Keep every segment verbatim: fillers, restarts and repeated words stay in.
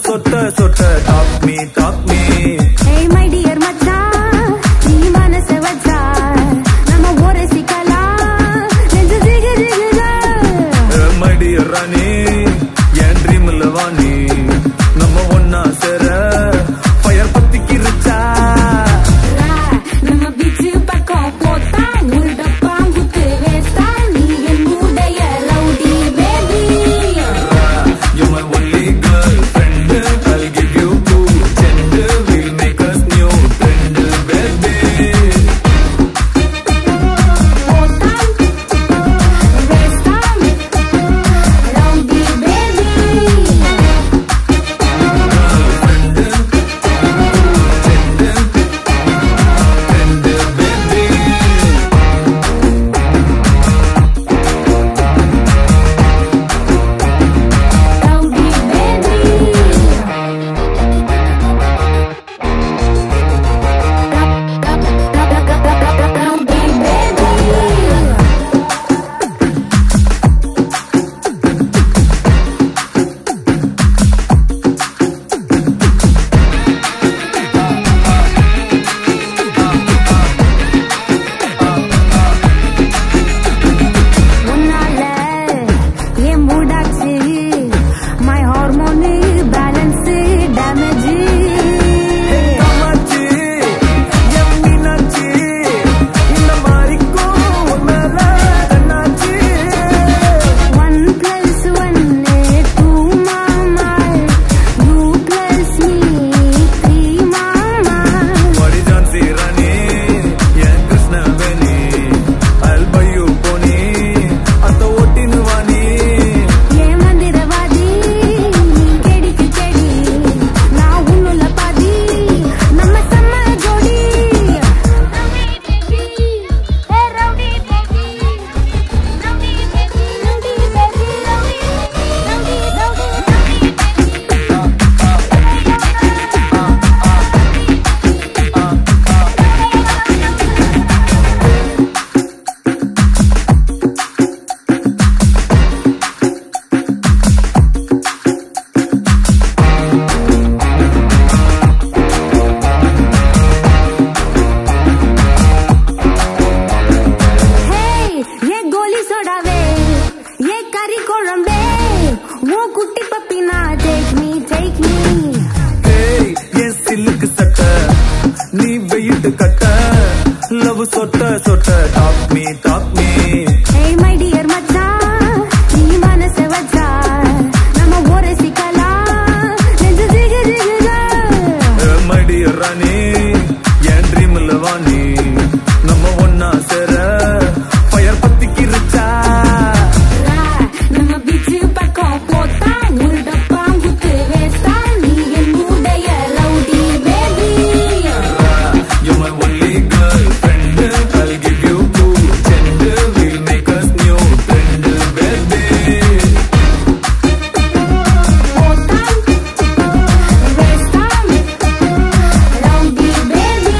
சொட்ட சொட்ட talk me talk me Hey my dear மச்சான் நீ மனச வச்சா நம்ம ஒரே சிக்கலாம் நெஞ்சு ஜிகு ஜிகுதா My dear ராணி என் ட்ரீம்ல வாணி நம்ம ஒன்னா சேர ஃபயர் பத்திக்கிருச்சா நம்ம பீச் பக்கம் போட்டா உருட பாம்புக்கு வேஸ்டா நீ என் மூடைய rowdy baby You my only girlfriend I'll give you two gender we'll make us new friend baby போட்டா வேஸ்டா ரவுடி பேபி சொட்ட சொட்ட talk me talk me Hey my dear மச்சான் நீ மனச வச்சா நம்ம ஒரே சிக்கலாம் நெஞ்சு ஜிகு ஜிகுதா My dear ராணி என் ட்ரீம்ல வாணி நம்ம ஒன்னா சேர ஃபயர் பத்திக்கிருச்சா நம்ம பீச் பக்கம் போட்டா உருட பாம்புக்கு வேஸ்டா நீ என் மூடைய rowdy baby You my only girlfriend I'll give you two gender we'll make us new friend baby போட்டா வேஸ்டா ரவுடி பேபி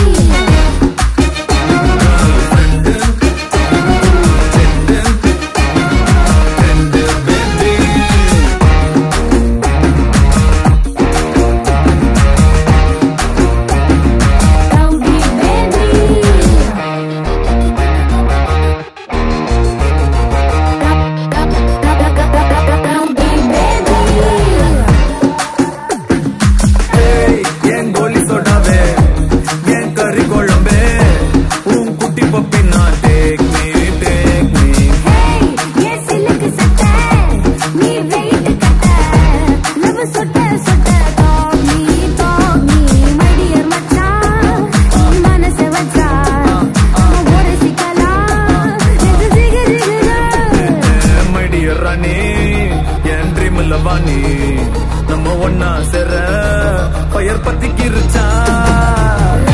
ரவுடி Hey என் கோலி சோடாவே என் கறி குழம்பே உன் குட்டி பப்பி நான் take me take me Hey, ये सिल्क सट्टा, नी वेट कट्टा, लब सोटा सोटा, dog me, dog me, my dear मचान, मन से वचा, मोरे सिकला, जिग जिग जिगला. My dear ராணி என் ட்ரீம்ல வாணி நம்ம ஒன்னா சேர ஃபயர் பத்திக்கிருச்சா